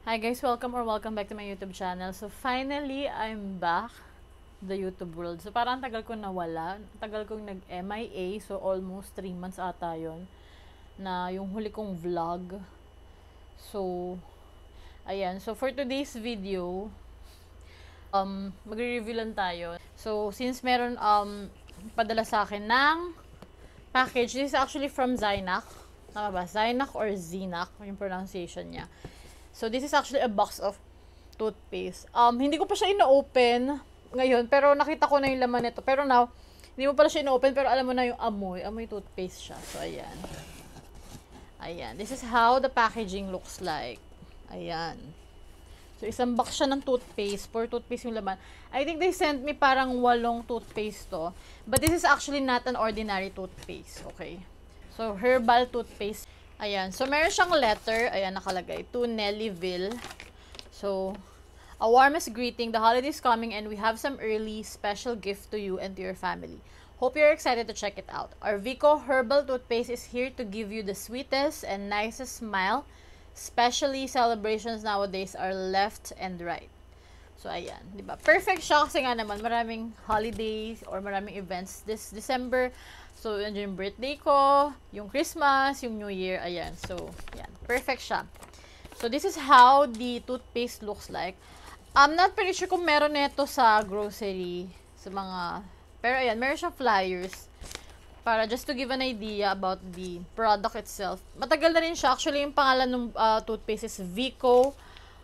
Hi guys, welcome back to my YouTube channel. So finally, I'm back the YouTube world. So parang tagal ko nawala, tagal kong nag-MIA, so almost 3 months ata yon na yung huli kong vlog. So ayan, so for today's video, magre-review lang tayo. So since meron padala sa akin ng package, this is actually from Zynac. Tama ba? Zynac or Zinac, yung pronunciation niya. So, this is actually a box of toothpaste. Hindi ko pa siya ino-open ngayon, pero nakita ko na yung laman nito. Pero now, hindi mo pala siya ino-open, pero alam mo na yung amoy. Amoy toothpaste siya. So, ayan. Ayan. This is how the packaging looks like. Ayan. So, isang box siya ng toothpaste. 4 toothpaste yung laman. I think they sent me parang 8 toothpaste to. But this is actually not an ordinary toothpaste. Okay. So, herbal toothpaste. Ayan. So, meron siyang letter. Ayan, nakalagay. To Nellyville. So, a warmest greeting. The holidays coming and we have some early special gift to you and to your family. Hope you're excited to check it out. Our Vico Herbal Toothpaste is here to give you the sweetest and nicest smile. Especially celebrations nowadays are left and right. So, ayan. Diba? Perfect siya kasi nga naman maraming holidays or maraming events this December. So, yun yung birthday ko, yung Christmas, yung New Year, ayan. So, yan. Perfect siya. So, this is how the toothpaste looks like. I'm not pretty sure kung meron nito sa grocery, sa mga, pero ayan, meron siyang flyers. Para just to give an idea about the product itself. Matagal na rin siya. Actually, yung pangalan ng toothpaste is Vico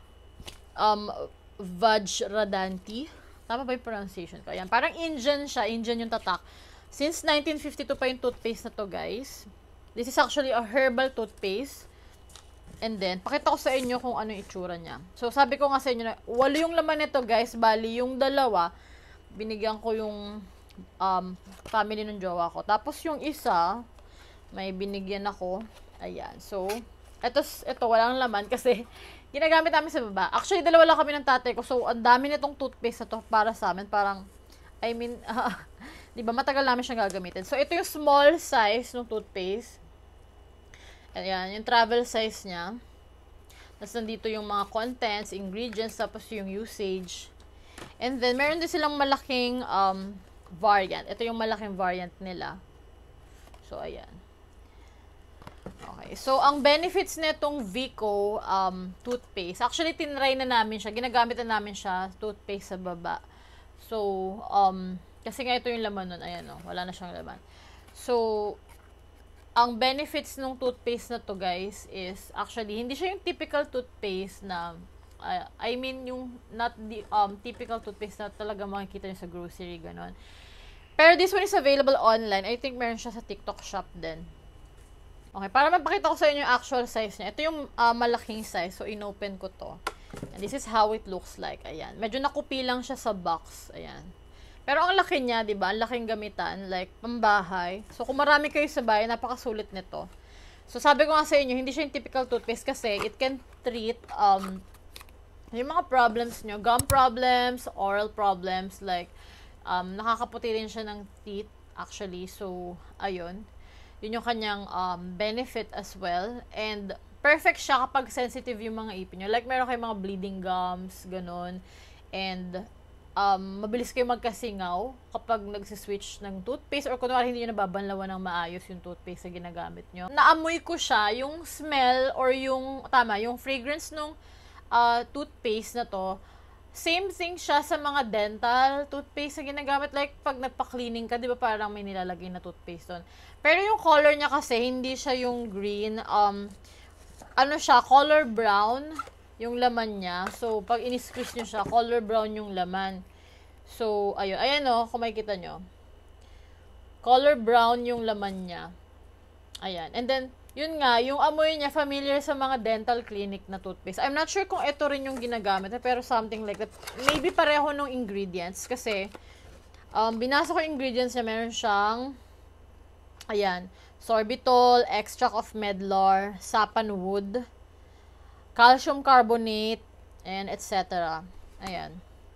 Vajradanti. Tama ba yung pronunciation ko? Ayan. Parang Indian siya. Indian yung tatak. Since 1952 pa yung toothpaste na to, guys. This is actually a herbal toothpaste. And then, pakita ko sa inyo kung ano yung itsura niya. So, sabi ko nga sa inyo na, 8 yung laman nito, guys. Bali, yung 2, binigyan ko yung family ng jowa ko. Tapos, yung isa, may binigyan ako. Ayan. So, ito walang laman kasi ginagamit namin sa baba. Actually, 2 lang kami ng tatay ko. So, ang dami nitong toothpaste na to para sa amin. Parang, I mean, diba, matagal namin siyang gagamitin. So, ito yung small size ng toothpaste. Ayan, yung travel size niya. Tapos, nandito yung mga contents, ingredients, tapos yung usage. And then, meron din silang malaking variant. Ito yung malaking variant nila. So, ayan. Okay. So, ang benefits nitong Vico toothpaste, actually, tinry na namin siya. Ginagamit na namin siya, toothpaste sa baba. So, kasi nga ito yung laman nun. Ayan, oh, wala na siyang laman. So, ang benefits ng toothpaste na to, guys, is actually, hindi siya yung typical toothpaste na, I mean, yung not the typical toothpaste na talaga makikita nyo sa grocery, ganon. Pero this one is available online. I think meron siya sa TikTok shop din. Okay, para mapakita ko sa inyo yung actual size niya. Ito yung malaking size. So, inopen ko to. And this is how it looks like. Ayan. Medyo nakupi lang siya sa box. Ayan. Pero ang laki niya, diba? Ang laking gamitan. Like, pambahay. So, kung marami kayo sa bahay, napakasulit nito. So, sabi ko nga sa inyo, hindi siya yung typical toothpaste kasi it can treat yung mga problems nyo. Gum problems, oral problems. Like, nakakaputi rin siya ng teeth, actually. So, ayun. Yun yung kanyang benefit as well. And, perfect siya kapag sensitive yung mga ipin nyo. Like, meron kayong mga bleeding gums, ganun. And, mabilis kayo magkasingaw kapag nagsiswitch ng toothpaste or kunwari hindi nyo nababanlawan ng maayos yung toothpaste na ginagamit nyo. Naamoy ko siya, yung smell or yung, yung fragrance nung toothpaste na to, same thing siya sa mga dental toothpaste na ginagamit. Like, pag nagpa-cleaning ka, di ba parang may nilalagay na toothpaste doon. Pero yung color niya kasi, hindi siya yung green. Ano siya, color brown yung laman niya. So, pag in-squeeze nyo siya, color brown yung laman. So, ayun. Ayan o, kung makikita nyo. Color brown yung laman niya. Ayan. And then, yun nga, yung amoy niya, familiar sa mga dental clinic na toothpaste. I'm not sure kung ito rin yung ginagamit, pero something like that. Maybe pareho nung ingredients. Kasi, binasa ko yung ingredients niya, meron siyang, ayan, sorbitol, extract of medlar, sapanwood, calcium carbonate, and etc. Ayan.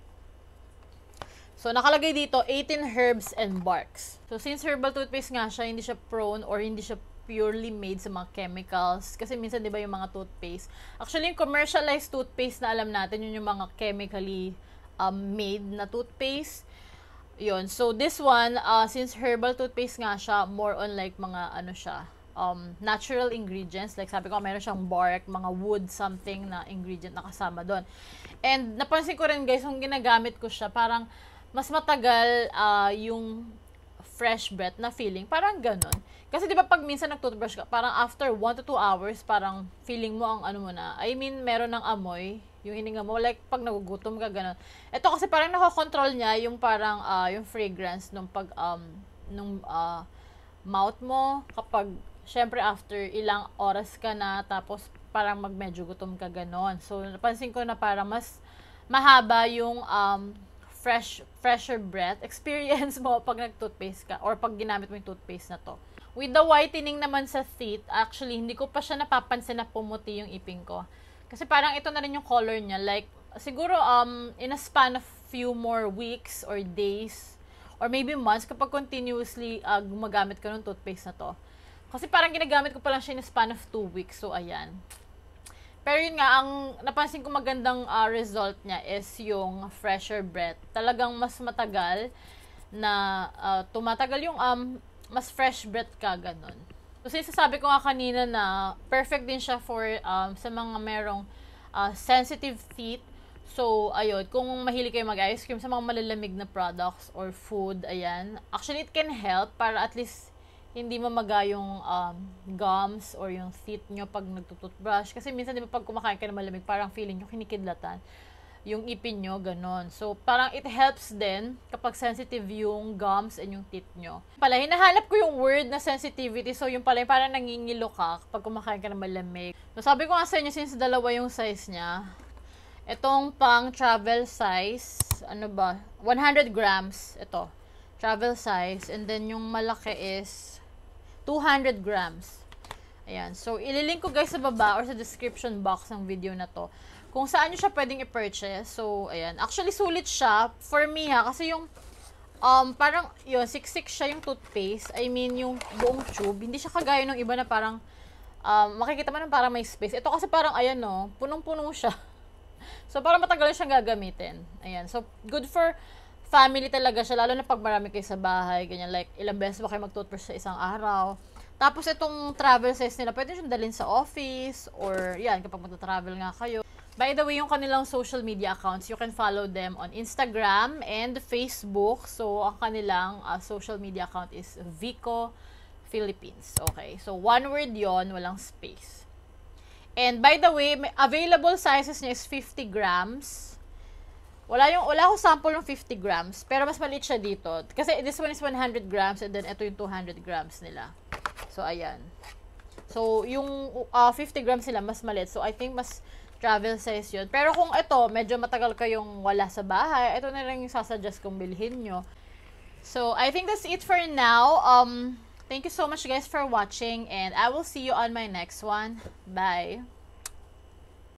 So, nakalagay dito, 18 herbs and barks. So, since herbal toothpaste nga siya, hindi siya prone or hindi siya purely made sa mga chemicals. Kasi minsan, di ba, yung mga toothpaste. Actually, yung commercialized toothpaste na alam natin, yun yung mga chemically made na toothpaste. Yun. So, this one, since herbal toothpaste nga siya, more on like mga, ano siya, natural ingredients. Like, sabi ko, meron siyang bark, mga wood, something na ingredient na kasama doon. And, napansin ko rin, guys, yung ginagamit ko siya, parang, mas matagal yung fresh breath na feeling. Parang ganun. Kasi di ba pag minsan nag-toothbrush ka, parang after 1 to 2 hours, parang feeling mo ang ano mo na. I mean, meron ng amoy, yung hininga mo. Like, pag nagugutom ka, ganun. Ito kasi parang nakokontrol niya yung parang, yung fragrance nung pag, mouth mo. Kapag, syempre after ilang oras ka na, tapos parang medyo gutom ka, ganun. So, napansin ko na parang mas mahaba yung, fresher breath experience mo pag nag-toothpaste ka or pag ginamit mo yung toothpaste na to. With the whitening naman sa teeth, actually, hindi ko pa siya napapansin na pumuti yung ipin ko. Kasi parang ito na rin yung color niya. Like, siguro, in a span of few more weeks or days, or maybe months, kapag continuously gumagamit ka ng toothpaste na to. Kasi parang ginagamit ko pa lang siya in a span of 2 weeks. So, ayan. Pero yun nga, ang napansin ko magandang result niya is yung fresher breath. Talagang mas matagal na tumatagal yung mas fresh breath ka, ganun. So, sinasabi ko nga kanina na perfect din siya for sa mga merong sensitive teeth. So, ayun, kung mahilig kayo mag-ice cream sa mga malalamig na products or food, ayan. Actually, it can help para at least hindi mamaga yung gums or yung teeth nyo pag nagtututbrush. Kasi minsan, di ba, pag kumakain ka ng malamig, parang feeling nyo kinikidlatan yung ipin nyo, ganon. So, parang it helps din kapag sensitive yung gums and yung teeth nyo. Pala, hinahanap ko yung word na sensitivity. So, yung pala, yung parang nangingilo ka kapag kumakain ka ng malamig. So, sabi ko nga sa inyo, since dalawa yung size niya, itong pang travel size, ano ba, 100 grams, ito, travel size. And then, yung malaki is 200 grams. Ayan. So, ililink ko guys sa baba or sa description box ng video na to kung saan nyo siya pwedeng i-purchase. So, ayan. Actually, sulit siya. For me ha, kasi yung parang, yun, siksik siya yung toothpaste. I mean, yung buong tube. Hindi siya kagaya ng iba na parang makikita mo na parang may space. Ito kasi parang, ayan no, punong-puno siya. So, parang matagal siyang gagamitin. Ayan. So, good for family talaga siya, lalo na pag marami kayo sa bahay, ganyan, like, ilang beses ba kayo mag-toothbrush sa isang araw. Tapos, itong travel size nila, pwede siyang dalhin sa office, or, yan, kapag mag-travel nga kayo. By the way, yung kanilang social media accounts, you can follow them on Instagram and Facebook. So, ang kanilang social media account is Vico Philippines. Okay, so, one word yon, walang space. And, by the way, available sizes niya is 50 grams. Wala akong sample ng 50 grams, pero mas maliit siya dito. Kasi this one is 100 grams and then ito yung 200 grams nila. So, ayan. So, yung 50 grams nila, mas maliit. So, I think mas travel size yun. Pero kung ito, medyo matagal kayong wala sa bahay, ito na lang yung sasuggest kong bilhin nyo. So, I think that's it for now. Thank you so much guys for watching and I will see you on my next one. Bye!